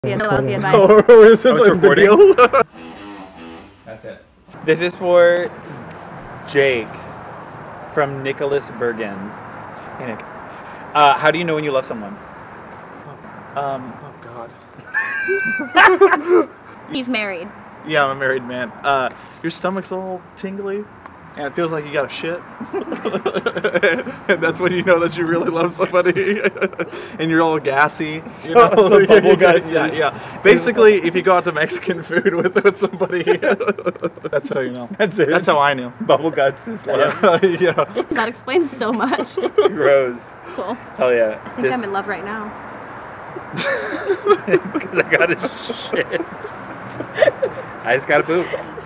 Lousy Advice. Oh, is this a video? That's it. This is for Jake from Nicholas Bergen. Hey, Nick. How do you know when you love someone? Oh God. He's married. Yeah, I'm a married man. Your stomach's all tingly, and it feels like you got a shit. And that's when you know that you really love somebody. And you're all gassy. You know? So bubble guts. Yeah. Basically, if you go out to Mexican food with somebody, that's how you know. That's it. That's how I knew. Bubble guts is love. Yeah. That explains so much. Gross. Cool. Hell yeah. I think I'm in love right now. Because I got a shit. I just got to poop.